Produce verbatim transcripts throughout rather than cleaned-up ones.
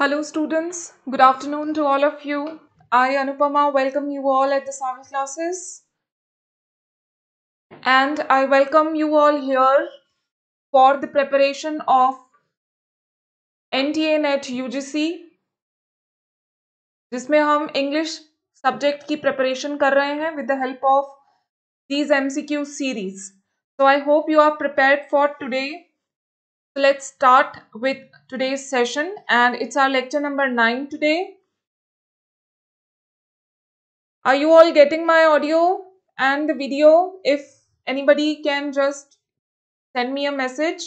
Hello students, good afternoon to all of you. I Anupama welcome you all at the Savvy classes and I welcome you all here for the preparation of N T A Net U G C जिसमें हम English subject की preparation कर रहे हैं with the help of these M C Q series. So I hope you are prepared for today. So let's start with today's session and it's our lecture number nine today. Are you all getting my audio and the video? If anybody can just send me a message.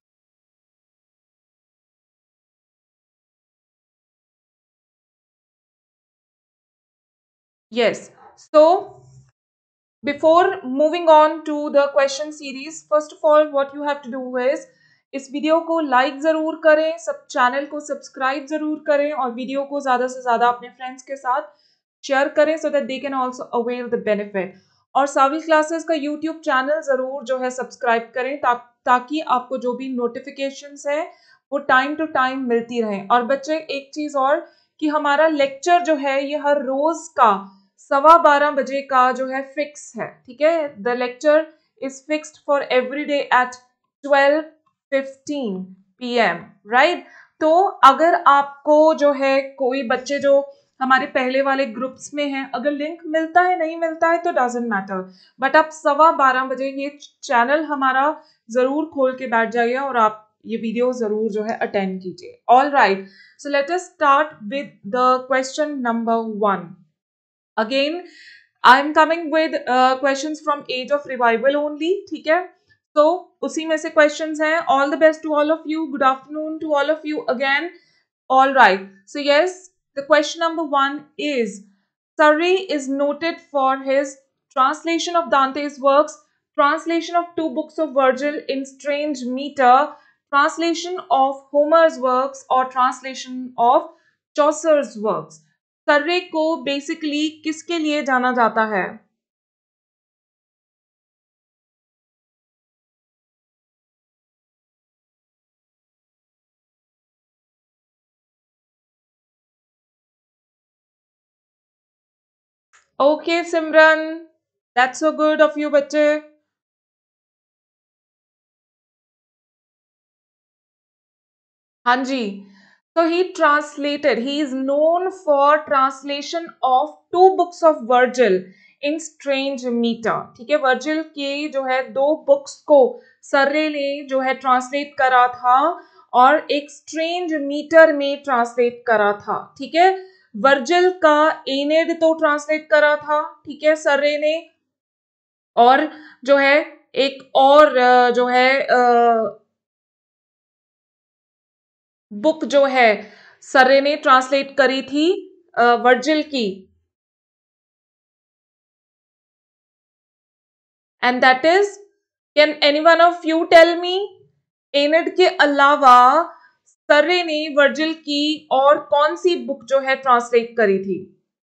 Yes. So, before moving on to the question series, first of all, what you have to do is इस video को like ज़रूर करें, सब channel को subscribe ज़रूर करें और video को ज़्यादा से ज़्यादा अपने फ्रेंड्स के साथ शेयर करें so that they can also avail the benefit. और सावी क्लासेस का यूट्यूब चैनल ज़रूर जो है सब्सक्राइब करें ता, ताकि आपको जो भी नोटिफिकेशंस है वो टाइम टू टाइम मिलती रहें. और बच्चे एक चीज़ और कि हमारा लेक्चर जो है ये हर रोज़ का सवा बारह बजे का जो है फिक्स है. ठीक है, the lecture is fixed for every day at twelve fifteen P M right. तो अगर आपको जो है कोई बच्चे जो हमारे पहले वाले ग्रुप्स में हैं, अगर लिंक मिलता है नहीं मिलता है तो डजंट मैटर, बट आप सवा बारह बजे ये चैनल हमारा जरूर खोल के बैठ जाइए और आप ये वीडियो जरूर जो है अटेंड कीजिए. All right, so let us start with the question number one. Again I am coming with questions from age of revival only. ठीक है, तो उसी में से क्वेश्चंस हैं. All the best to all of you. Good afternoon to all of you again. All right, so yes, the question number one is Surrey is noted for his translation of Dante's works, translation of two books of Virgil in strange meter, translation of Homer's works or translation of Chaucer's works. Surrey को basically किसके लिए जाना जाता है? Okay, Simran, that's so good of you, बच्चे. हाँ जी. So he translated, he is known for translation of two books of Virgil in strange meter. ठीक है, वर्जिल के जो है दो बुक्स को सर्रे ने जो है ट्रांसलेट करा था और एक स्ट्रेंज मीटर में ट्रांसलेट करा था. ठीक है, वर्जिल का एनेड तो ट्रांसलेट करा था, ठीक है, सर्रे ने, और जो है एक और जो है बुक जो है सर्रे ने ट्रांसलेट करी थी वर्जिल की, and that is, can any one of you tell me, Aeneid के अलावा सर्रे ने वर्जिल की और कौन सी बुक जो है ट्रांसलेट करी थी?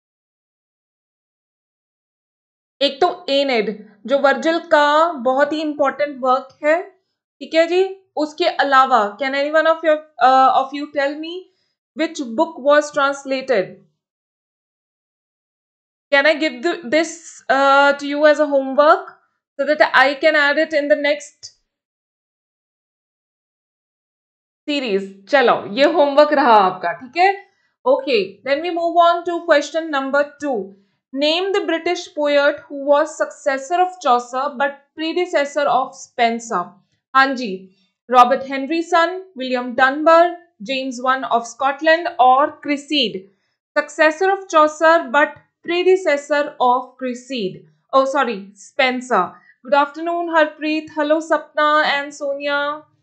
एक तो एनेड जो वर्जिल का बहुत ही इंपॉर्टेंट वर्क है, ठीक है जी. उसके अलावा can any one of your of you tell me which book was translated? Can I give the, this uh, to you as a homework so that I can add it in the next series? चलो, ये homework रहा आपका, ठीक है. Okay, then we move on to question number two. Name the British poet who was successor of Chaucer but predecessor of Spenser. हाँ जी, Robert Henryson, William Dunbar, James I of Scotland or Cresside. Successor of Chaucer but predecessor of Cresside. Oh, sorry, Spenser. Good afternoon, Harpreet. Hello, Sapna and Sonia.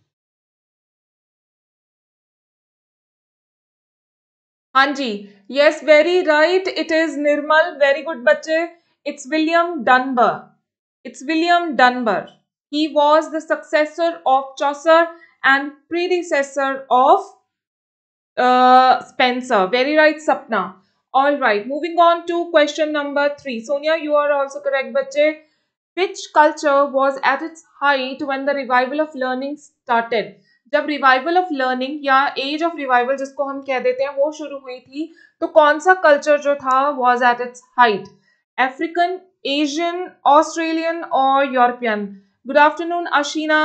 हाँ जी, yes, very right. It is Nirmal. Very good, बच्चे. It's William Dunbar. It's William Dunbar. He was the successor of Chaucer and predecessor of uh, Spenser. Very right, Sapna. All right, moving on to question number three. Sonia, you are also correct, बच्चे. Which culture was at its height when the revival of learning started? जब revival of learning या age of revival जिसको हम कह देते हैं वो शुरू हुई थी, तो कौन सा कल्चर जो था was at its height? African, Asian, Australian और यूरोपियन? Good afternoon Ashina.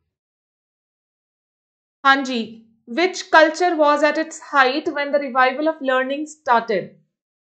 हाँ जी, which culture was at its height when the revival of learning started?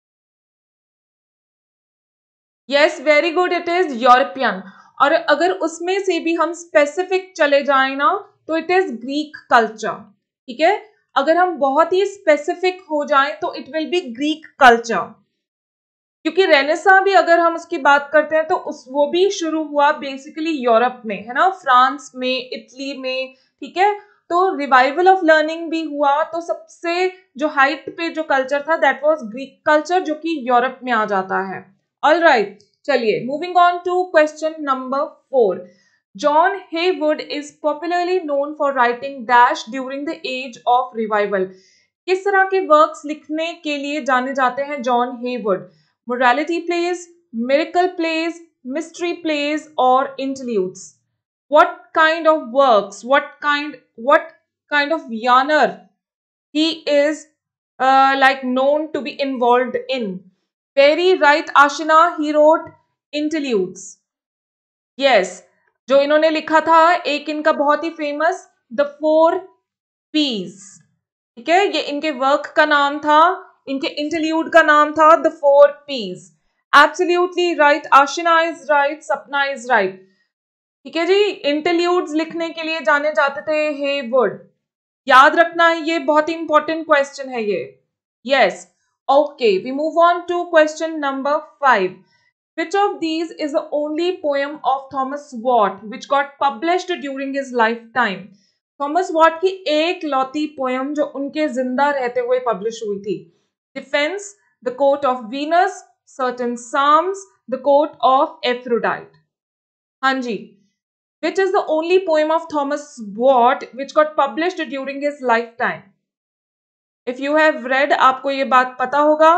Yes, very good, it is European. और अगर उसमें से भी हम स्पेसिफिक चले जाएं ना, तो इट इज ग्रीक कल्चर। ठीक है, अगर हम बहुत ही स्पेसिफिक हो जाएं तो it will be Greek culture, क्योंकि रेनेसा भी अगर हम उसकी बात करते हैं तो उस वो भी शुरू हुआ बेसिकली यूरोप में, है ना, फ्रांस में, इटली में। ठीक है, तो रिवाइवल ऑफ लर्निंग भी हुआ, तो सबसे जो हाइट पे जो कल्चर था दैट वाज ग्रीक कल्चर, जो कि यूरोप में आ जाता है। ऑल राइट, चलिए moving on to question number four. John Heywood is popularly known for writing dash during the age of revival. किस तरह के वर्क्स लिखने के लिए जाने जाते हैं John Heywood? Morality plays, miracle plays, mystery plays, or interludes? What kind of works? What kind? What kind of genre he is uh, like known to be involved in? Very right, Ashina. He wrote interludes. Yes, जो इन्होंने लिखा था, एक इनका बहुत ही famous the four P's. ठीक है, ये इनके वर्क का नाम था, इनके इंटरल्यूड का नाम था the four P's. Absolutely right, Ashina is right, Sapna is right. ठीक है जी, इंटरल्यूड्स लिखने के लिए जाने जाते थे हेवुड। याद रखना है, ये बहुत ही इंपॉर्टेंट क्वेश्चन है ये। Yes, okay, we move on to question number five. Which of these is the only poem of Thomas Watt which got published during his lifetime? Thomas Wyatt की एक लौती पोयम जो उनके जिंदा रहते हुए पब्लिश हुई थी। Defence, the court of Venus, certain psalms, the court of Aphrodite. हाँ जी, which is the only poem of Thomas Wyatt which got published during his lifetime? If you have read, आपको ये बात पता होगा।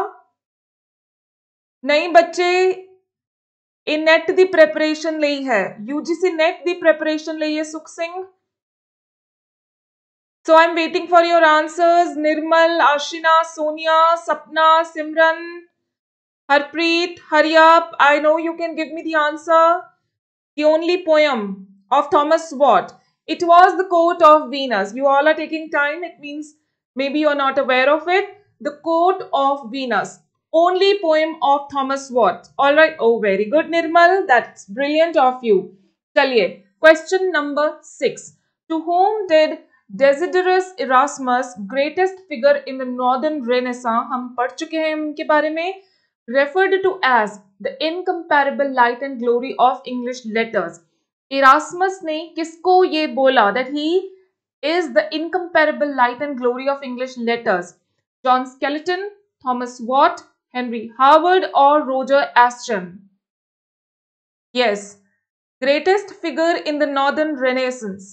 नहीं बच्चे, ए नेट दी preparation ਲਈ है, यूजीसी नेट दी प्रेपरेशन ਲਈ है सुख Singh. So I'm waiting for your answers. Nirmal, Ashina, Sonia, Sapna, Simran, Harpreet, hurry up. I know you can give me the answer. The only poem of Thomas Watt. It was The Court of Venus. You all are taking time. It means maybe you're not aware of it. The Court of Venus. Only poem of Thomas Watt. All right. Oh, very good, Nirmal. That's brilliant of you. Chaliye. Question number six. To whom did Desiderius Erasmus, greatest figure in the Northern Renaissance, हम पढ़ चुके हैं उनके बारे में, referred to as the incomparable light and glory of English letters? Erasmus ने किसको ये बोला that he is the incomparable light and glory of English letters? John Skeleton, Thomas Watt, Henry Howard, or Roger Ascham? Yes, greatest figure in the Northern Renaissance.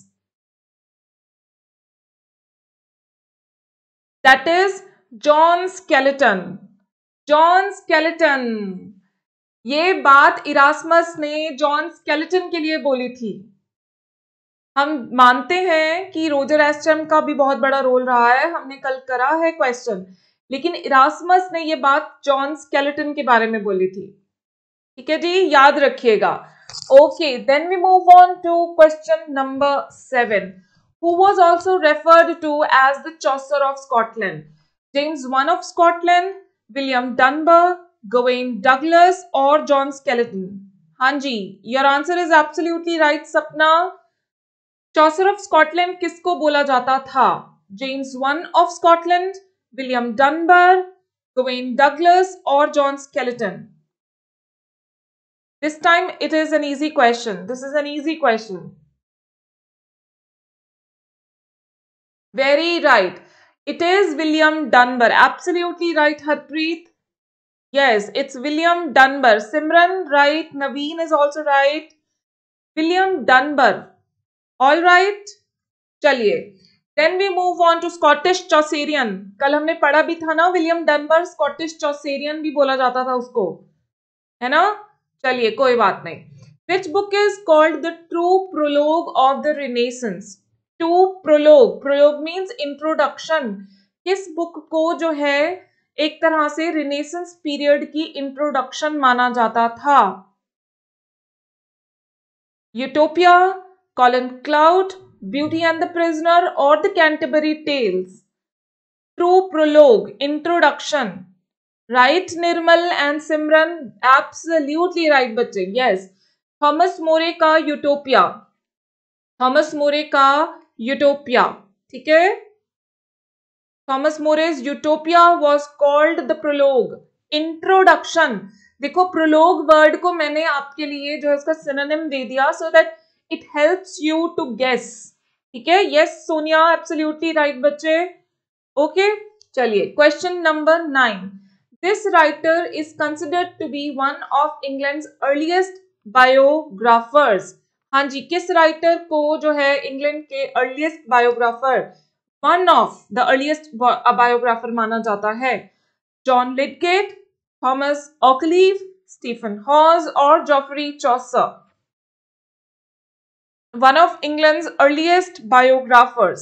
That is John Skeleton. John Skeleton. ये बात Erasmus ने John skeleton के लिए बोली थी। हम मानते हैं कि रोजर एस्चम का भी बहुत बड़ा रोल रहा है, हमने कल करा है क्वेश्चन, लेकिन इरास्मस ने ये बात जॉन स्केलेटन के बारे में बोली थी। ठीक है जी, याद रखिएगा। Okay, then we move on to question number seven. Who was also referred to as the Chaucer of Scotland? James the First of Scotland, William Dunbar, Gawain Douglas, or John Skeleton? हाँ जी, your answer is absolutely right, सपना। Chaucer of Scotland किसको बोला जाता था? James the First of Scotland, William Dunbar, Gawain Douglas, or John Skeleton? This time it is an easy question. This is an easy question. Very right. It is William Dunbar. Absolutely right, Harpreet. Yes, it's William Dunbar. Simran, right. Naveen is also right. William Dunbar. All right. चलिए. Then we move on to Scottish Chaucerian. कल हमने पढ़ा भी था ना, William Dunbar Scottish चौसेरियन भी बोला जाता था उसको, है ना? चलिए, कोई बात नहीं. Which book is called the true prologue of the Renaissance? To prologue, prologue means introduction, किस बुक को जो है एक तरह से रिनेसेंस पीरियड की इंट्रोडक्शन माना जाता था? Utopia, Colin Clout, beauty and the prisoner और the Canterbury Tales? True prologue, introduction, right Nirmal and Simran? Absolutely right बच्चे, यस। थॉमस मोरे का यूटोपिया, थॉमस मोरे का यूटोपिया, ठीक है। Thomas More's Utopia was called the prologue, introduction. देखो prologue word को मैंने आपके लिए जो है उसका सिनोनिम दे दिया so that it helps you to guess, ठीक है। यस सोनिया, एब्सोल्युटली राइट बच्चे, ओके। चलिए question number nine, this writer is considered to be one of England's earliest biographers. हाँ जी, किस राइटर को जो है इंग्लैंड के earliest biographer, one of the earliest biographer माना जाता है? John Lydgate, Thomas Occleve, Stephen Hawes और Geoffrey Chaucer? One of England's earliest biographers,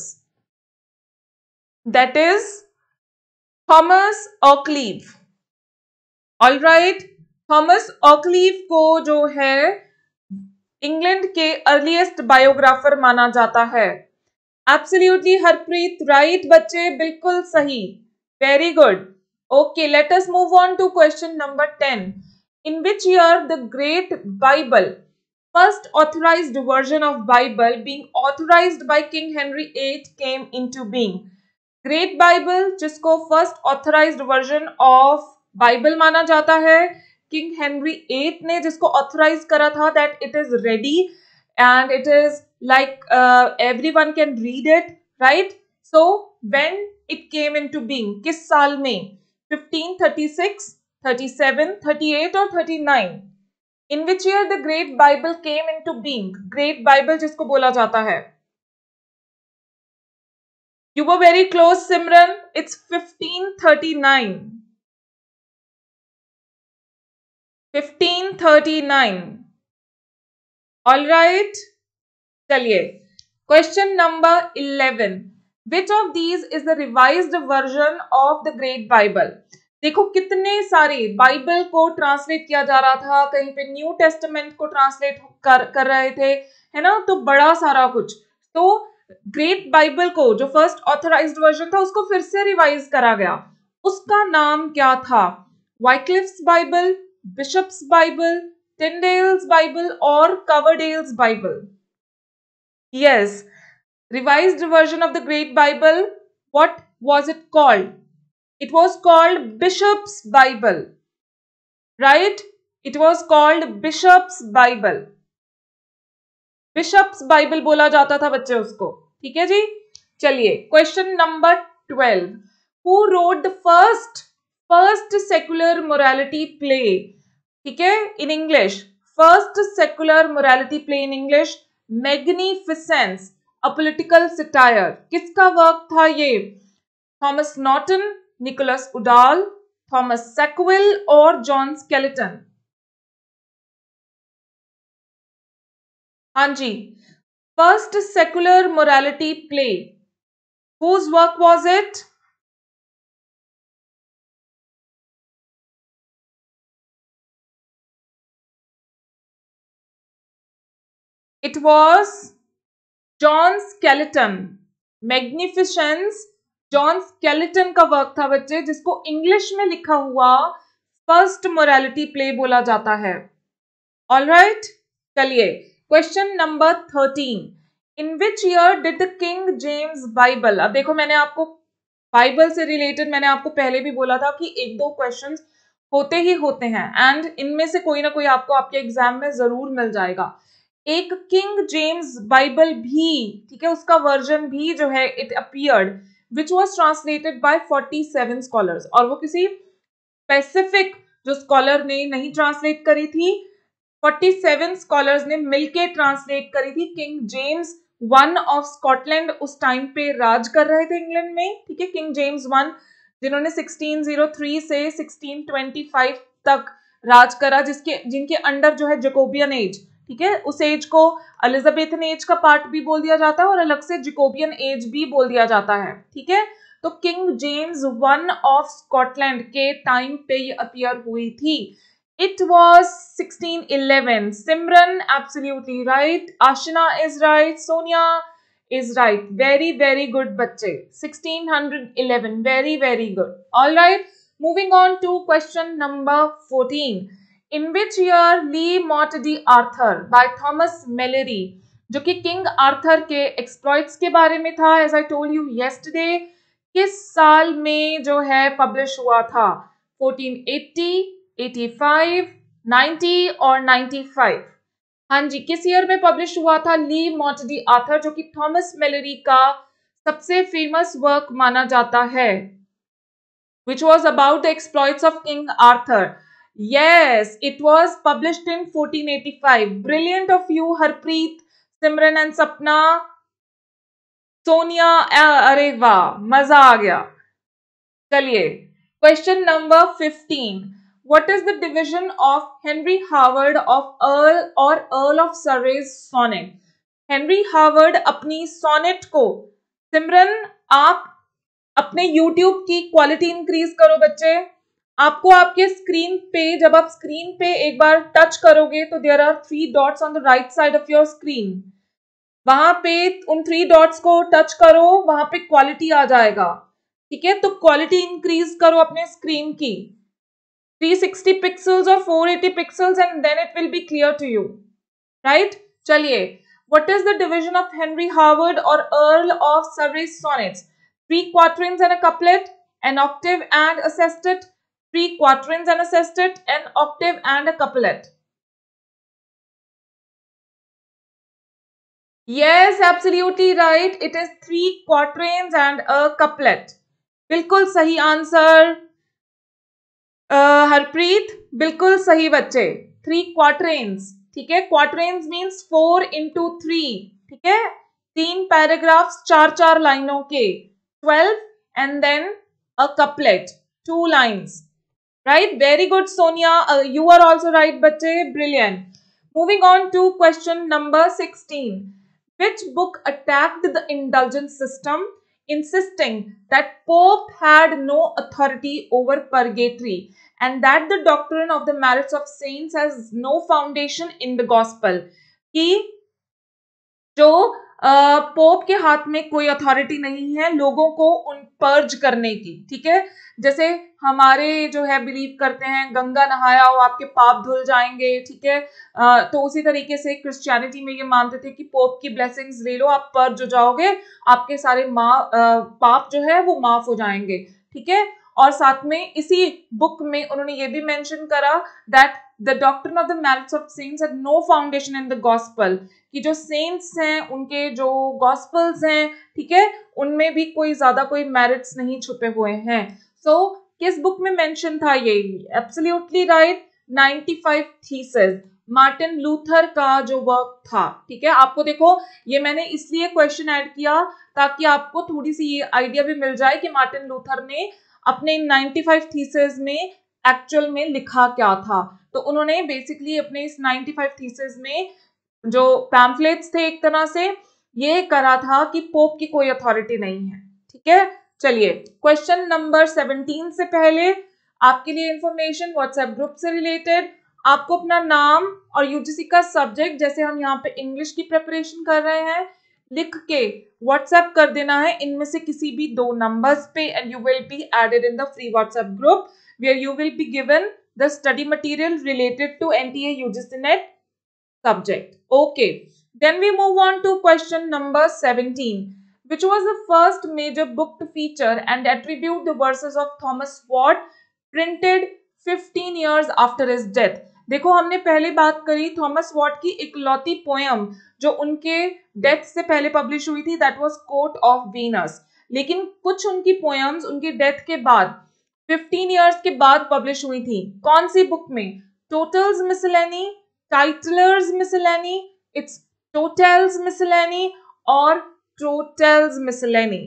that is Thomas ऑकलीव। All right, Thomas Occleve को जो है इंग्लैंड के अर्लीस्ट बायोग्राफर माना जाता है। एब्सोल्युटली हरप्रीत राइट बच्चे, बिल्कुल सही, very good. Okay, let us move on to question number ten. In which year the great Bible, first authorised version of Bible being authorised by king Henry eight came into being? Great Bible जिसको first authorised version of Bible माना जाता है, king Henry eight ने जिसको authorise करा था that it is ready and it is like uh, everyone can read it, right? So when it came into being, किस साल में? fifteen thirty-six, thirty-seven, thirty-eight or thirty-nine? In which year the Great Bible came into being? Great Bible जिसको बोला जाता है? You were very close, Simran. It's fifteen thirty-nine. fifteen thirty-nine. All right. चलिए question number eleven, which of these is the revised version of the great Bible? देखो कितने सारे Bible को translate किया जा रहा था, कहीं पे न्यू टेस्टामेंट को ट्रांसलेट कर कर रहे थे, है ना, तो बड़ा सारा कुछ। तो ग्रेट बाइबल को जो फर्स्ट ऑथराइज्ड वर्जन था उसको फिर से रिवाइज करा गया, उसका नाम क्या था? Wycliffe's Bible, Bishops' Bible, Tyndale's Bible और Coverdale's Bible? Yes, revised version of the Great Bible, what was it called? It was called Bishop's Bible, right? It was called Bishop's Bible. Bishop's Bible बोला जाता था बच्चे उसको, ठीक है जी। चलिए question number twelve, who wrote the first first secular morality play? ठीक है, in English, first secular morality play in English, Magnificence, a political satire. किसका वर्क था ये? Thomas Norton, Nicholas Udall, Thomas Sackville और जॉन स्केलेटन? हाँ जी, first secular morality play, whose work was it? It was John Skelton. Magnificence John Skelton का work था बच्चे, जिसको इंग्लिश में लिखा हुआ फर्स्ट मोरालिटी प्ले बोला जाता है। ऑल राइट, चलिए question number thirteen, in which year did the king James Bible? अब देखो मैंने आपको बाइबल से रिलेटेड मैंने आपको पहले भी बोला था कि एक दो क्वेश्चंस होते ही होते हैं एंड इनमें से कोई ना कोई आपको आपके एग्जाम में जरूर मिल जाएगा। एक किंग जेम्स बाइबल भी, ठीक है, उसका वर्जन भी जो है it appeared which was translated by forty-seven scholars, और वो किसी स्पेसिफिक जो स्कॉलर ने नहीं ट्रांसलेट करी थी, forty-seven स्कॉलर्स ने मिलके ट्रांसलेट करी थी। King James one of Scotland उस टाइम पे राज कर रहे थे इंग्लैंड में, ठीक है, किंग जेम्स वन जिन्होंने sixteen oh three से sixteen twenty-five तक राज करा, जिसके जिनके अंडर जो है जैकोबियन एज ठीक है, उस एज को एलिजाबेथन एज का पार्ट भी बोल दिया जाता है और अलग से जिकोबियन एज भी बोल दिया जाता है, ठीक है। तो king James one of Scotland के टाइम पे ये अपीयर हुई थी। It was sixteen eleven. Simran, absolutely right. Ashna is right. Sonia is right. Very, very good, bachche. sixteen eleven. Very, very good. All right. Moving on to question number fourteen. In which year Lee Mott d'Arthur by Thomas Malory, जो कि king Arthur के exploits के बारे में था, as I told you yesterday, किस साल में जो है पब्लिश हुआ था? fourteen eighty, eighty-five, ninety और ninety-five? हाँ जी, किस ईयर में पब्लिश हुआ था ली मॉट d'Arthur, जो कि थॉमस मेलोरी का सबसे फेमस वर्क माना जाता है, which was about the exploits of King Arthur. Yes, it was published in fourteen eighty-five. Brilliant of you, Harpreet, Simran and Sapna. Sonia, अरे वाह, मजा आ गया। चलिए, question number fifteen. What is the division of Henry Howard of Earl or Earl of Surrey's sonnet? Henry Howard अपनी sonnet को, सिमरन आप अपने YouTube की क्वालिटी इंक्रीज करो बच्चे। आपको आपके स्क्रीन पे, जब आप स्क्रीन पे एक बार टच करोगे तो there are three dots on the right side of your screen. वहां पे उन थ्री डॉट्स को टच करो, वहां पे क्वालिटी आ जाएगा, ठीक है। तो क्वालिटी इंक्रीज करो अपने स्क्रीन की, three sixty पिक्सल्स और four eighty pixels, and then it will be clear to you, right. चलिए, what is the division of Henry Howard और Earl of Surrey's sonnets? Three quatrains and a couplet, an octave and a sestet, three quatrains and a sestet, an octave and a couplet. Yes, absolutely right. It is three quatrains and a couplet. बिल्कुल सही answer Harpreet, बिल्कुल सही बच्चे। Three quatrains, ठीक है। Quatrains means four into three, ठीक है। तीन पैराग्राफ्स चार चार लाइनों के, twelve, and then a couplet, two lines, right. Very good Sonia, you are also right बच्चे, brilliant. Moving on to question number sixteen. Which book attacked the indulgence system, insisting that Pope had no authority over purgatory and that the doctrine of the merits of saints has no foundation in the gospel? कि जो pope के हाथ में कोई authority नहीं है लोगों को उन पर्ज करने की, ठीक है। जैसे हमारे जो है बिलीव करते हैं गंगा नहाया हो आपके पाप धुल जाएंगे, ठीक है। तो उसी तरीके से क्रिश्चियनिटी में ये मानते थे कि पोप की ब्लेसिंग्स ले लो, आप पर्ज हो जाओगे, आपके सारे मा पाप जो है वो माफ हो जाएंगे, ठीक है। और साथ में इसी बुक में उन्होंने ये भी मेंशन करा that the doctrine of the merits of saints had no foundation in the gospel, कि जो सेंट्स हैं उनके जो गॉस्पल्स हैं, ठीक है, उनमें भी कोई ज्यादा कोई मैरिट्स नहीं छुपे हुए हैं। सो so, किस बुक में मेंशन था ये? Absolutely right, ninety five thesis, Martin Luther का जो वर्क था, ठीक है। आपको देखो ये मैंने इसलिए क्वेश्चन ऐड किया ताकि आपको थोड़ी सी ये आइडिया भी मिल जाए कि मार्टिन लूथर ने अपने नाइंटी फाइव थीसिस में एक्चुअल में लिखा क्या था। तो उन्होंने बेसिकली अपने इस नाइंटी फाइव थीसिस में जो पैम्फलेट्स थे एक तरह से ये करा था कि पोप की कोई अथॉरिटी नहीं है, ठीक है। चलिए, क्वेश्चन नंबर सेवनटीन से पहले आपके लिए इंफॉर्मेशन व्हाट्सएप ग्रुप से रिलेटेड, आपको अपना नाम और यूजीसी का सब्जेक्ट, जैसे हम यहाँ पे इंग्लिश की प्रिपरेशन कर रहे हैं, लिख के व्हाट्सएप कर देना है इनमें से किसी भी दो नंबर्स पे, and you will be added in the free WhatsApp group where you will be given the study material related to NTA UGC NET subject. Okay, then we move on to question number seventeen, which was the first major book to feature and attribute the verses of Thomas Watt, printed fifteen years after his death. देखो हमने पहले बात करी Thomas Wyatt की इकलौती poem जो उनके death से पहले पब्लिश हुई थी, that was Court of Venus. लेकिन कुछ उनकी पोयम्स उनके डेथ के बाद फिफ्टीन इयर्स के बाद पब्लिश हुई थी। कौन सी बुक में? Tottel's Miscellany, Tytler's Miscellany, it's Tottel's Miscellany और Tottel's Miscellany.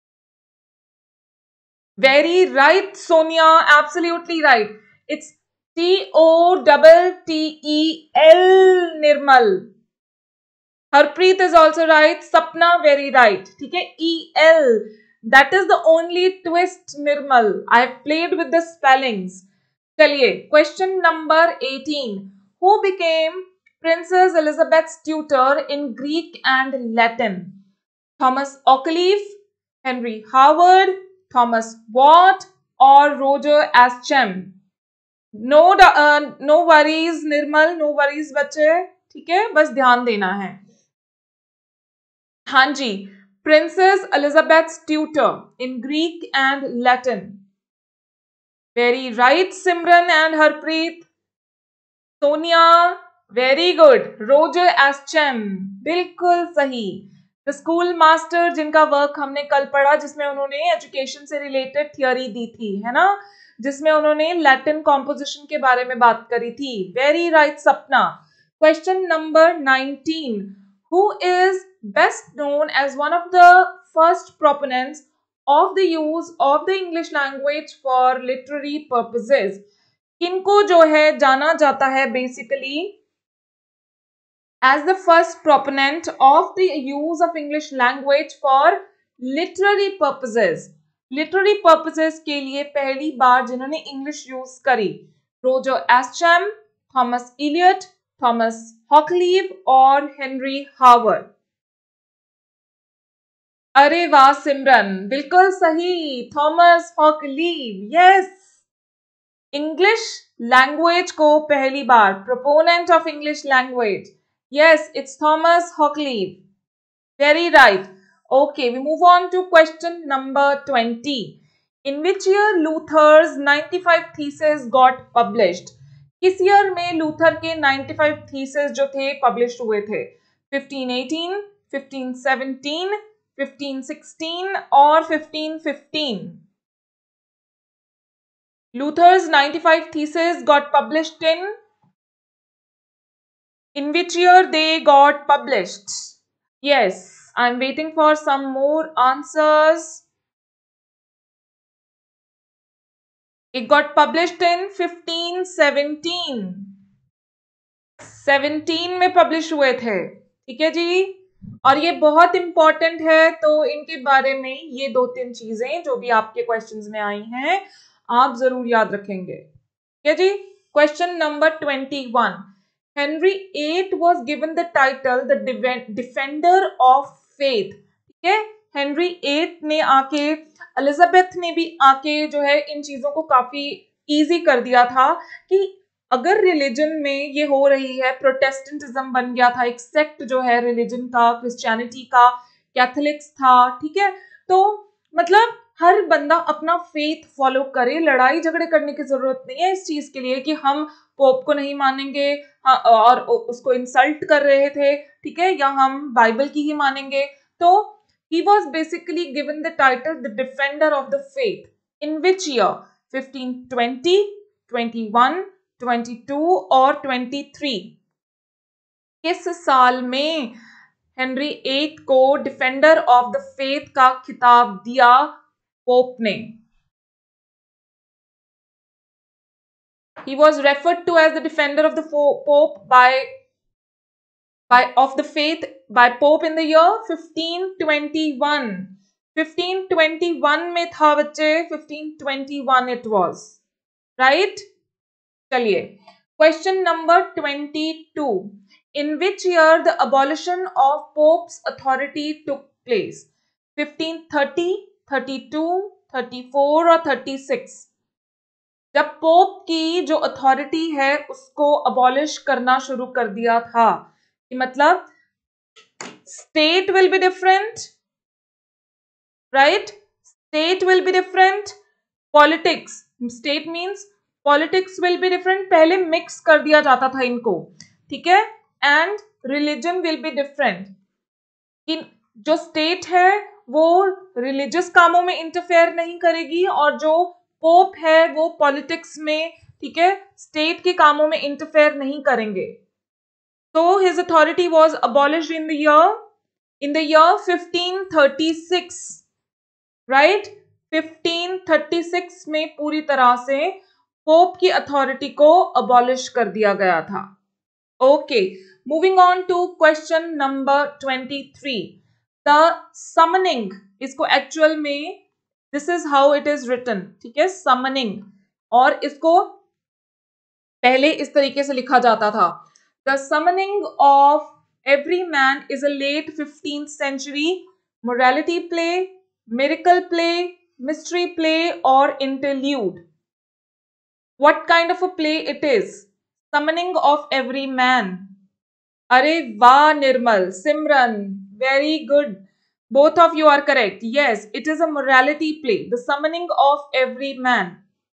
Very right Sonia, absolutely right, it's C O double T E L, Nirmal. Harpreet is also right. Sapna, very right. ठीक है, E L. That is the only twist, Nirmal. I have played with the spellings. चलिए, question number eighteen. Who became Princess Elizabeth's tutor in Greek and Latin? Thomas Occleve, Henry Howard, Thomas Watt, or Roger Ascham? No, uh, no worries, Nirmal. No worries, बच्चे. ठीक है, बस ध्यान देना है. हाँ जी, Princess Elizabeth's tutor in Greek and Latin. Very right, Simran and Harpreet. Sonia, very good. Roger Ascham, बिल्कुल सही. The school master, जिनका वर्क हमने कल पढ़ा, जिसमें उन्होंने एजुकेशन से रिलेटेड थियोरी दी थी, है ना, जिसमें उन्होंने लैटिन कॉम्पोजिशन के बारे में बात करी थी. Very right Sapna. Question number nineteen. Who is best known as one of the first proponents of the use of the English language for literary purposes? किनको जो है जाना जाता है basically as the first proponent of the use of English language for literary purposes? Literary purposes के लिए पहली बार जिन्होंने English use करी, Roger Ascham, Thomas Eliot, Thomas Occleve और Henry Howard? अरे वाह सिमरन, बिल्कुल सही. Thomas Occleve. Yes, English language को पहली बार proponent of English language. Yes, it's Thomas Occleve. Very right. Okay, we move on to question number twenty. In which year Luther's ninety-five thesis got published? किस year में Luther के ninety-five thesis जो थे publish हुए थे? fifteen eighteen, fifteen seventeen, fifteen sixteen और fifteen fifteen? Luther's ninety-five theses got published in in which year they got published? Yes, I'm waiting for some more answers. It got published in fifteen seventeen. seventeen में publish हुए थे. ठीक है जी, और ये बहुत important है, तो इनके बारे में ये दो तीन चीजें जो भी आपके क्वेश्चंस में आई हैं आप जरूर याद रखेंगे. ठीक है जी. Question number twenty one. Henry eight was given the title the defender of faith. ठीक है, हेनरी एट ने आके, एलिजाबेथ ने भी आके जो है इन चीजों को काफी इजी कर दिया था कि अगर रिलीजन में ये हो रही है, प्रोटेस्टेंटिज्म बन गया था एक सेक्ट जो है रिलीजन का, क्रिश्चियनिटी का, कैथोलिक्स था. ठीक है, तो मतलब हर बंदा अपना फेथ फॉलो करे. लड़ाई झगड़े करने की जरूरत नहीं है इस चीज के लिए कि हम पोप को नहीं मानेंगे और उसको इंसल्ट कर रहे थे, ठीक है, या हम बाइबल की ही मानेंगे. तो he was basically given the title the defender of the faith. In which year? fifteen twenty, twenty-one, twenty-two और twenty-three? किस साल में हेनरी एट को डिफेंडर ऑफ द फेथ का खिताब दिया पोप ने? He was referred to as the defender of the pope by by of the faith by Pope in the year fifteen twenty-one. fifteen twenty-one में था बच्चे, fifteen twenty-one it was, right? चलिए, question number twenty-two. In which year the abolition of Pope's authority took place? fifteen thirty, thirty-two, thirty-four और thirty-six? जब pope की जो authority है उसको अबॉलिश करना शुरू कर दिया था, मतलब state will be different, right? State will be different. Politics, state means politics will be different. पहले mix कर दिया जाता था इनको, ठीक है, and religion will be different. कि जो state है वो religious कामों में interfere नहीं करेगी और जो पोप है वो पॉलिटिक्स में, ठीक है, स्टेट के कामों में इंटरफेयर नहीं करेंगे. So his authority was abolished in the year in the year fifteen thirty-six, right? fifteen thirty-six में पूरी तरह से पोप की अथॉरिटी को अबॉलिश कर दिया गया था। Okay, moving on to question number twenty three. The summoning, इसको एक्चुअल में this is how it is written, ठीक है, समनिंग, और इसको पहले इस तरीके से लिखा जाता था। The summoning of Everyman is a late fifteenth century morality play, miracle play, mystery play or interlude. What kind of a play it is? Summoning of every man. अरे वाह निर्मल, सिमरन, very good. Both of you are correct. Yes, it is a morality play. The summoning of every man.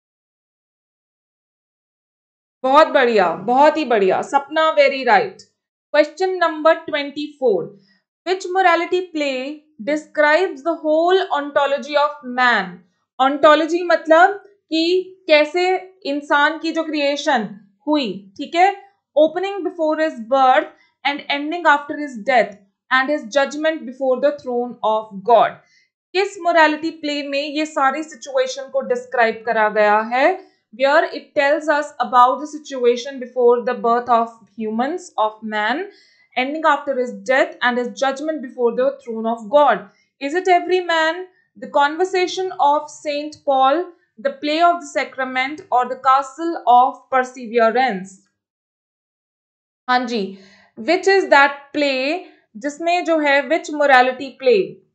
बहुत बढ़िया, बहुत ही बढ़िया Sapna, very right. Question number twenty four. Which morality play describes the whole ontology of man? Ontology मतलब कि कैसे इंसान की जो क्रिएशन हुई, ठीक है, opening before his birth and ending after his death and his judgement before the throne of God. किस मोरालिटी प्ले में ये सारी सिचुएशन को डिस्क्राइब करा गया है? Where it tells us about the situation before the birth of humans, of man, ending after his death and his judgment before the throne of God. Is it every man, the conversation of Saint Paul, the play of the sacrament, or the castle of perseverance? हाँ जी, which is that play जिसमें जो है which morality play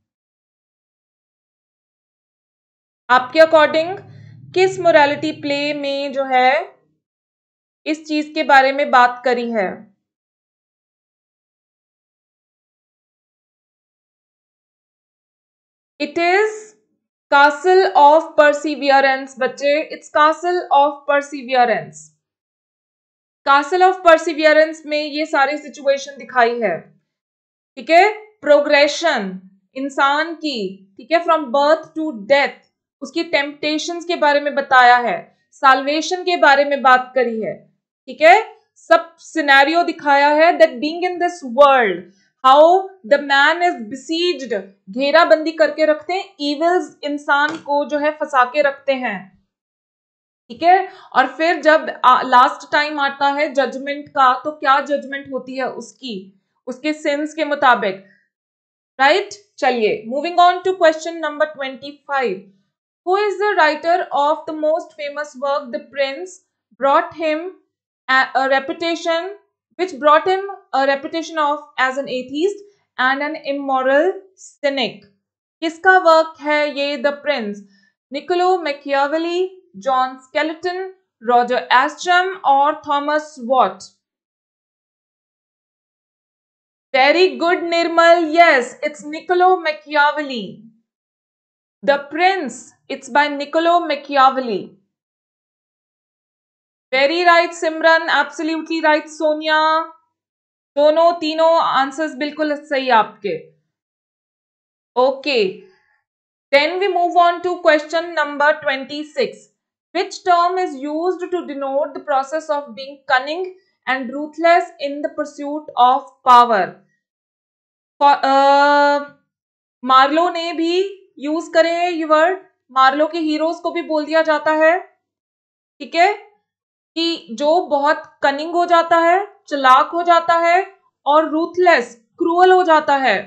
आपके according किस morality play में जो है इस चीज के बारे में बात करी है? It is Castle of Perseverance बच्चे, it's Castle of Perseverance. Castle of Perseverance में ये सारी सिचुएशन दिखाई है, ठीक है, प्रोग्रेशन इंसान की, ठीक है, फ्रॉम बर्थ टू डेथ, उसकी टेम्पटेशंस के बारे में बताया है, साल्वेशन के बारे में बात करी है, ठीक है, सब सिनेरियो दिखाया है that being in this world how the man is besieged, घेराबंदी करके रखते हैं, इविल्स इंसान को जो है फंसा के रखते हैं, ठीक है, और फिर जब लास्ट टाइम आता है जजमेंट का, तो क्या जजमेंट होती है उसकी, उसके सिंस के मुताबिक, राइट। चलिए, moving on to question number twenty five. Who is the writer of the most famous work the Prince brought him a reputation which brought him a reputation of as an atheist and an immoral cynic? किसका work है ये the Prince? Niccolo Machiavelli, John Skelton, Roger Ascham और Thomas Watt? Very good Nirmal, yes, it's Niccolo Machiavelli. The Prince, it's by Niccolo Machiavelli. Very right Simran, absolutely right Sonia, दोनों तीनों answers बिल्कुल सही आपके। Okay, then we move on to question number twenty six. Which term is used to denote the process of being cunning and ruthless in the pursuit of power? Marlowe ने भी use करे हैं ये word, Marlowe के heroes को भी बोल दिया जाता है, ठीक है, कि जो बहुत कनिंग हो जाता है, चालाक हो जाता है और रूथलेस, क्रूअल हो जाता है।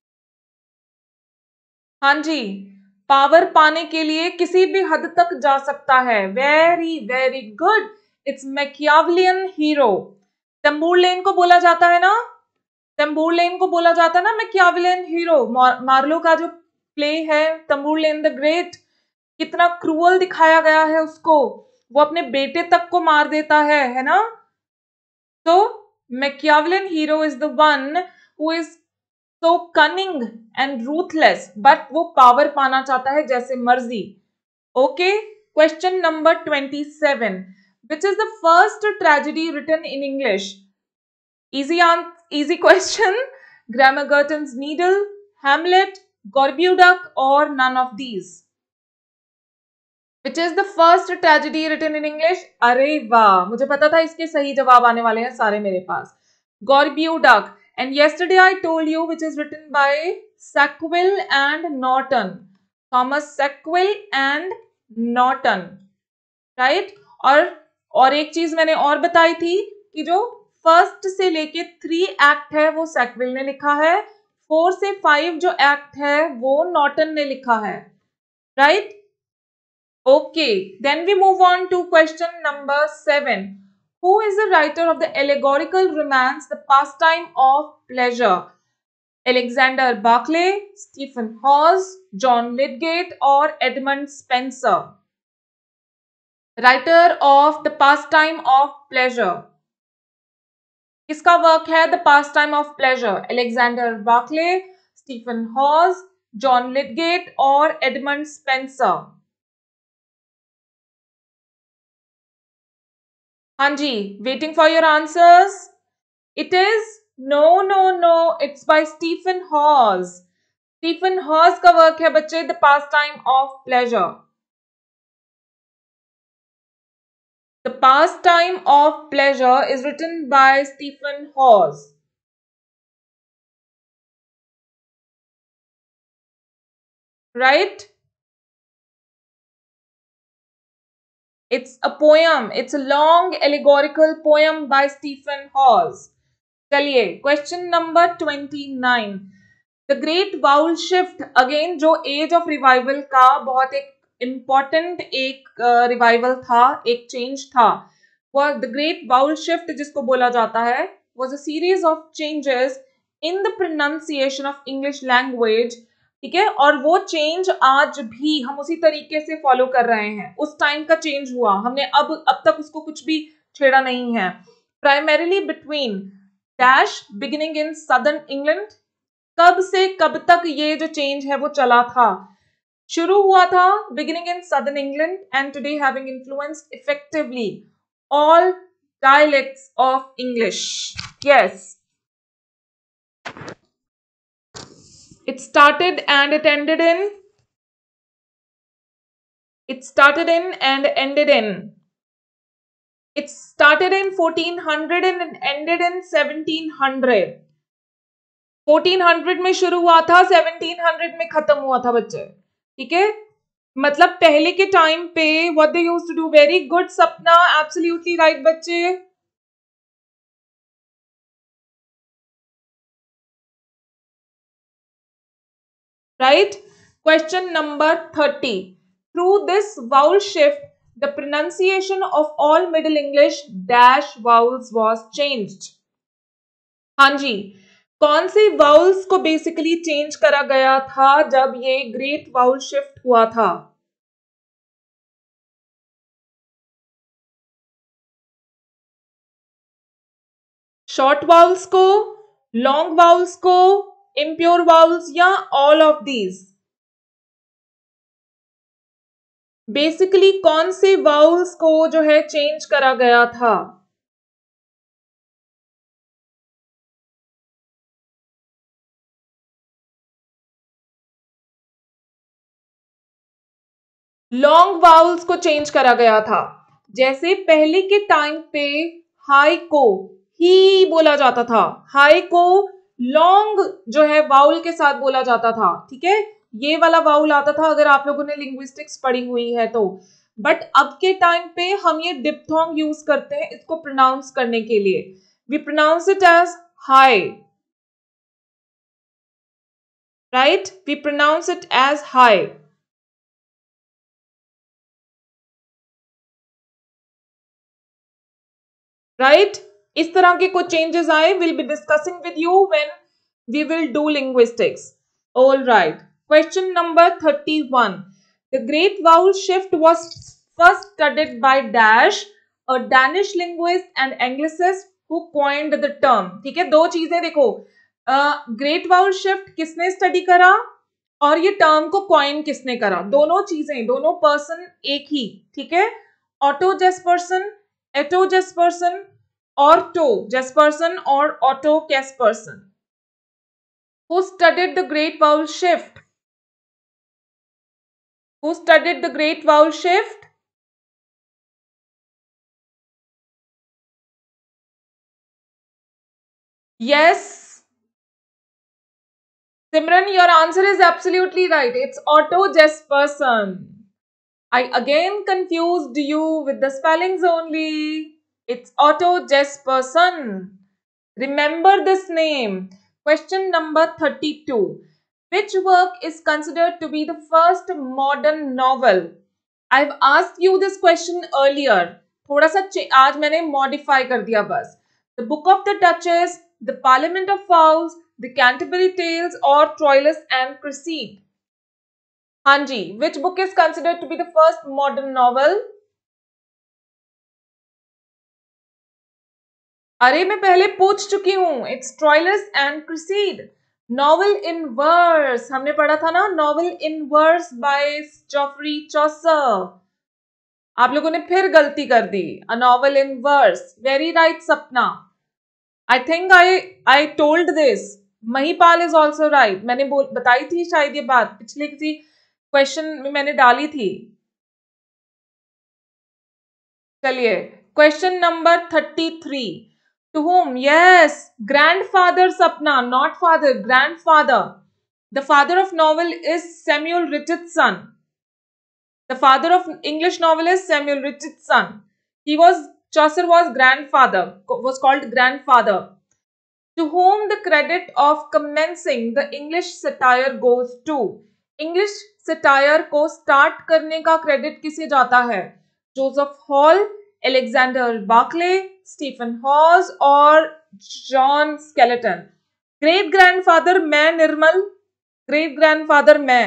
हाँ जी, पावर पाने के लिए किसी भी हद तक जा सकता है। Very very good, it's Machiavellian hero. Tamburlaine को बोला जाता है ना, तंबूरलेन को बोला जाता है ना मैकियावेलियन हीरो। मार्लो का जो प्ले है तंबूरलेन द ग्रेट, कितना क्रूअल दिखाया गया है उसको, वो अपने बेटे तक को मार देता है है ना। तो Machiavellian hero is the one who is so cunning and ruthless, but वो पावर पाना चाहता है जैसे मर्जी। Okay, question number twenty seven. Which is the first tragedy written in English? Easy easy question. Gammer Gurton's needle, Hamlet, Gorboduc और none of these? Which is the first tragedy written in English? अरे वाह, मुझे पता था इसके सही जवाब आने वाले हैं सारे मेरे पास। Gorbuduc. And yesterday I told you which is written by Sackville and Norton. Thomas Sackville and Norton, right? और और एक चीज मैंने और बताई थी कि जो फर्स्ट से लेके थ्री एक्ट है वो सैकविल ने लिखा है, फोर से फाइव जो एक्ट है वो नॉर्टन ने लिखा है, right? Okay, then we move on to question number seven. Who is the writer of the allegorical romance The Pastime of Pleasure? Alexander Barclay, Stephen Hawes, John Lydgate or Edmund Spenser? Writer of The Pastime of Pleasure. किसका work है the Pastime of Pleasure? Alexander Barclay, Stephen Hawes, John Lydgate और Edmund Spenser? हाँ जी, waiting for your answers. It is no no no, it's by Stephen Hawes. Stephen Hawes का work है बच्चे the Pastime of Pleasure. The Pastime of Pleasure is written by Stephen Hawes. Right? It's a poem. It's a long allegorical poem by Stephen Hawes. चलिए, question number twenty-nine. The Great Vowel Shift, again जो Age of Revival का बहुत एक important एक revival uh, था, एक change था. वो द ग्रेट वाउल शिफ्ट जिसको बोला जाता है was a series of changes in the pronunciation of English language. ठीक है, और वो चेंज आज भी हम उसी तरीके से फॉलो कर रहे हैं. उस टाइम का चेंज हुआ, हमने अब अब तक उसको कुछ भी छेड़ा नहीं है. Primarily between dash beginning in southern England. कब से कब तक ये जो चेंज है वो चला था? शुरू हुआ था beginning in southern England and today having influenced effectively all dialects of English. Yes. It started and it ended in. It started in and ended in. It started in fourteen hundred and it ended in seventeen hundred. fourteen hundred में शुरू हुआ था, seventeen hundred में खत्म हुआ था बच्चे. ठीक है, मतलब पहले के टाइम पे what they used to do. Very good Sapna, absolutely right बच्चे. Right? Question number thirty. Through this vowel shift, the pronunciation of all Middle English dash vowels was changed. हाँ जी, कौन से वाउल्स को बेसिकली चेंज करा गया था जब ये ग्रेट वाउल शिफ्ट हुआ था? शॉर्ट वाउल्स को, लॉन्ग वाउल्स को, इम्प्योर वाउल्स या ऑल ऑफ दीज? बेसिकली कौन से वाउल्स को जो है चेंज करा गया था? लॉन्ग वाउल्स को चेंज करा गया था. जैसे पहले के टाइम पे हाई को ही बोला जाता था, हाई को लॉन्ग जो है वाउल के साथ बोला जाता था. ठीक है, ये वाला वाउल आता था अगर आप लोगों ने लिंग्विस्टिक्स पढ़ी हुई है तो. बट अब के टाइम पे हम ये डिप्थोंग यूज करते हैं इसको प्रोनाउंस करने के लिए. We pronounce it as high, right? We pronounce it as high. Right? इस तरह के कुछ चेंजेस आए, will be discussing with you when we will do linguistics. All right, question number thirty-one. The great vowel shift was first studied by Dash, a Danish linguist and anglicist who coined the term. ठीक है, दो चीजें देखो, great vowel shift किसने study करा और ये term को कॉइन किसने करा? दोनों चीजें, दोनों पर्सन एक ही. ठीक है, ऑटो जेस्पर्सन, एटो जेस्पर्सन, ऑर्टो जेस्पर्सन और Otto Kasperson. Who studied the great vowel shift? Who studied the great vowel shift? Yes. Simran, your answer is absolutely right. It's Otto Jesperson. I again confused you with the spellings only. It's Otto Jesperson. Remember this name. Question number thirty-two. Which work is considered to be the first modern novel? I've asked you this question earlier. थोड़ा सा आज मैंने modify कर दिया बस. The Book of the Duchess, The Parliament of Fowls, The Canterbury Tales or Troilus and Cresside. हाँ जी, which book is considered to be the first modern novel? अरे मैं पहले पूछ चुकी हूं. It's Troilus and Cresside. Novel in verse. हमने पढ़ा था ना, novel in verse by Geoffrey Chaucer. आप लोगों ने फिर गलती कर दी. A novel in verse. Very right, Sapna. I think I I told this. Mahipal is also right. मैंने बोल बताई थी शायद ये बात पिछले किसी क्वेश्चन में मैंने डाली थी. चलिए, question number thirty three. To whom? Yes, grandfather Sapna, not father, grandfather. The father of novel is Samuel Richardson. The father of English novel is Samuel Richardson. He was, Chaucer was grandfather, was called grandfather. To whom the credit of commencing the English satire goes to? English satire को start करने का credit किसे जाता है? Joseph Hall, Alexander Barclay, Stephen Hawes और John Skeleton. Great grandfather मैं निर्मल. Great grandfather मैं.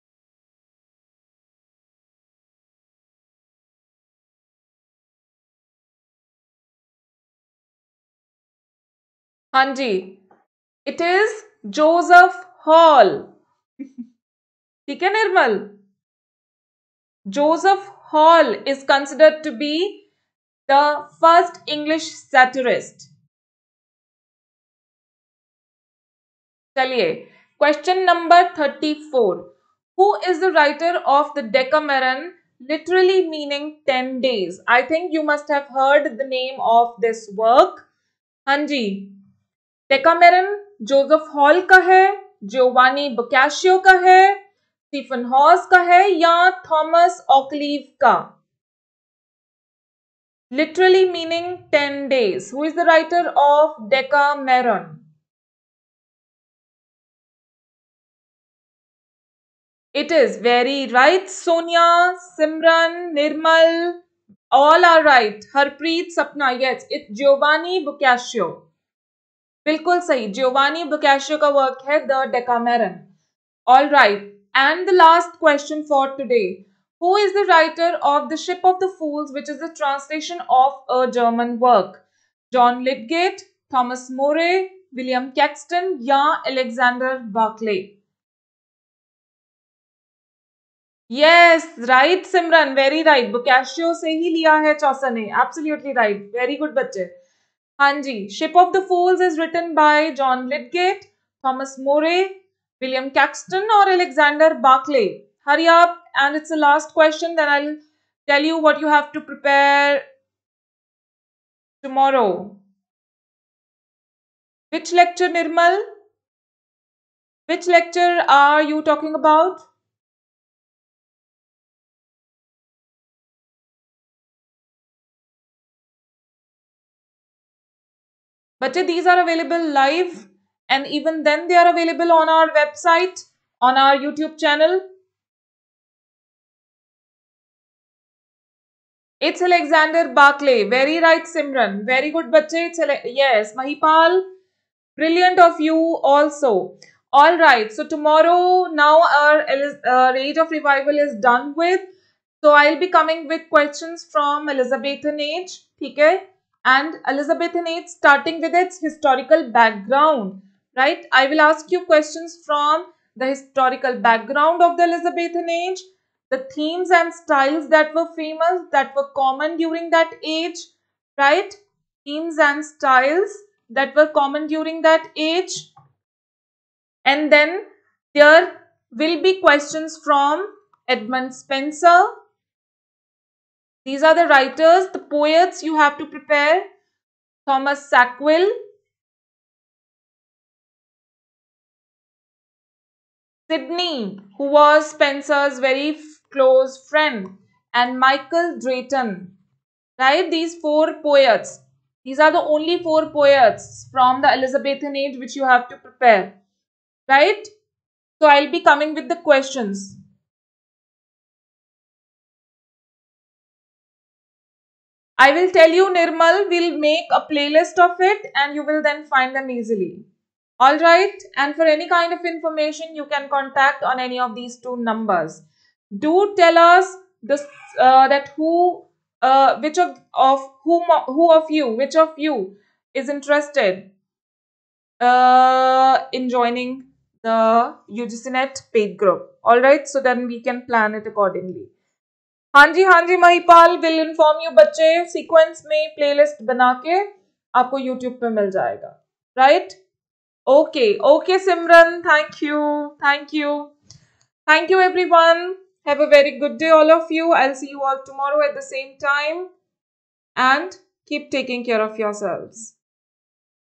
हाँ जी. It is Joseph Hall. ठीक है निर्मल. Joseph Hall is considered to be the first English satirist. चलिए, question number thirty-four. Who is the writer of the Decameron, literally meaning ten days? I think you must have heard the name of this work. हाँ जी. Decameron Joseph hall का है, Giovanni बोकाशियो का है, Stephen house का है या Thomas ऑकलीव का? Literally meaning ten days. Who is the writer of Decameron? It is very right. Sonia, Simran, Nirmal, all are right. Harpreet, Sapna, yes, it's Giovanni Boccaccio. बिल्कुल सही. Giovanni Boccaccio का work है The Decameron. All right. And the last question for today. Who is the writer of The Ship of the Fools, which is a translation of a German work? John Lydgate, Thomas More, William Caxton या Alexander Barclay? Yes, right Simran, very right. Boccaccio से ही लिया है चौसर ने. Absolutely right. Very good बच्चे. हाँ जी. Ship of the Fools is written by John Lydgate, Thomas More, William Caxton or Alexander Barclay. Hurry up, and it's the last question. Then I'll tell you what you have to prepare tomorrow. Which lecture, Nirmal? Which lecture are you talking about? But these are available live, and even then they are available on our website, on our YouTube channel. It's Alexander Barclay. Very right, Simran. Very good, bache. It's yes, Mahipal. Brilliant of you also. All right. So tomorrow, now our uh, Age of Revival is done with. So I'll be coming with questions from Elizabethan age. Okay? And Elizabethan age starting with its historical background. Right? I will ask you questions from the historical background of the Elizabethan age, the themes and styles that were famous, that were common during that age, right? Themes and styles that were common during that age. And then there will be questions from Edmund Spenser. These are the writers, the poets you have to prepare. Thomas Sackville, Sidney, who was Spenser's very close friend. and Michael Drayton. Right? These four poets. These are the only four poets from the Elizabethan age which you have to prepare. Right? So I'll be coming with the questions. I will tell you, Nirmal, we'll make a playlist of it and you will then find them easily. Alright, and for any kind of information, you can contact on any of these two numbers. Do tell us this uh, that who, uh, which of, of whom, who of you, which of you is interested uh, in joining the U G C Net paid group. Alright, so then we can plan it accordingly. हाँ जी हाँ जी Mahipal will inform you बच्चे sequence में playlist बना के आपको YouTube पे मिल जाएगा right okay okay Simran thank you thank you thank you everyone have a very good day all of you I will see you all tomorrow at the same time and keep taking care of yourselves